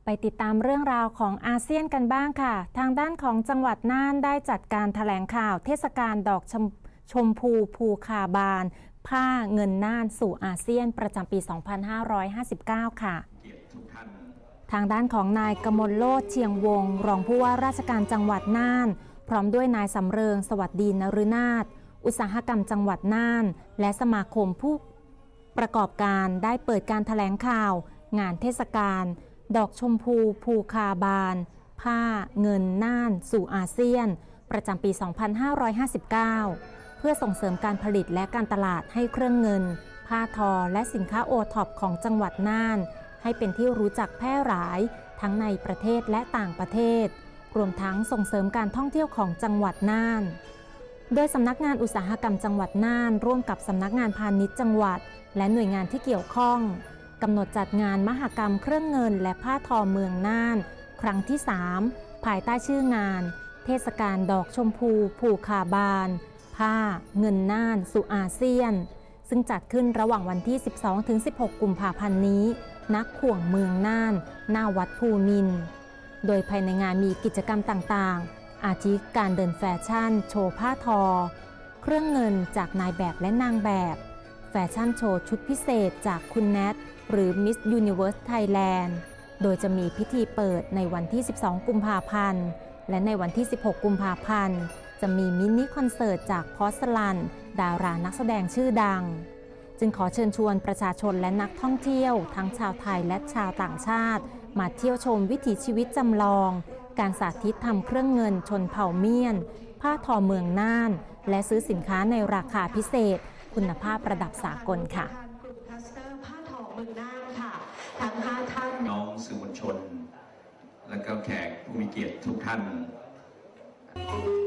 ไปติดตามเรื่องราวของอาเซียนกันบ้างค่ะทางด้านของจังหวัดน่านได้จัดการแถลงข่าวเทศกาลดอกชมพูภูคาบานผ้าเงินน่านสู่อาเซียนประจำปี 2559 ค่ะทางด้านของนายกมลโลดเชียงวงศ์รองผู้ว่าราชการจังหวัดน่านพร้อมด้วยนายสำเริงสวัสดีนฤนาถอุตสาหกรรมจังหวัดน่านและสมาคมผู้ประกอบการได้เปิดการแถลงข่าวงานเทศกาลดอกชมพูภูคาบานผ้าเงินน่านสู่อาเซียนประจำปี 2559 เพื่อส่งเสริมการผลิตและการตลาดให้เครื่องเงินผ้าทอและสินค้าโอท็อปของจังหวัดน่านให้เป็นที่รู้จักแพร่หลายทั้งในประเทศและต่างประเทศรวมทั้งส่งเสริมการท่องเที่ยวของจังหวัดน่านโดยสำนักงานอุตสาหกรรมจังหวัดน่านร่วมกับสำนักงานพาณิชย์จังหวัดและหน่วยงานที่เกี่ยวข้องกำหนดจัดงานมหกรรมเครื่องเงินและผ้าทอเมืองน่านครั้งที่ 3 ภายใต้ชื่องานเทศกาลดอกชมพูภูคาบานผ้าเงินน่านสู่อาเซียนซึ่งจัดขึ้นระหว่างวันที่ 12-16 กุมภาพันธ์นี้ณ ขวงเมืองน่านหน้าวัดภูมินทร์โดยภายในงานมีกิจกรรมต่างๆอาทิการเดินแฟชั่นโชว์ผ้าทอเครื่องเงินจากนายแบบและนางแบบแฟชั่นโชว์ชุดพิเศษจากคุณแนทหรือ Miss Universe Thailand โดยจะมีพิธีเปิดในวันที่ 12 กุมภาพันธ์และในวันที่ 16 กุมภาพันธ์จะมีมินิคอนเสิร์ตจากพอสลันดารานักแสดงชื่อดังจึงขอเชิญชวนประชาชนและนักท่องเที่ยวทั้งชาวไทยและชาวต่างชาติมาเที่ยวชมวิถีชีวิตจำลองการสาธิตทำเครื่องเงินชนเผ่าเมียนผ้าทอเมืองน่านและซื้อสินค้าในราคาพิเศษคุณภาพระดับสากลค่ะทั้ง5ท่านน้องสื่อมวลชนและก็แขกผู้มีเกียรติทุกท่าน